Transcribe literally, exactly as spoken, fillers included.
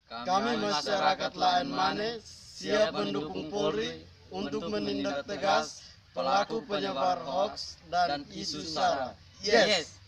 Kami masyarakat Laen Mane siap mendukung Polri untuk menindak tegas pelaku penyebar hoaks dan isu sara. Yes!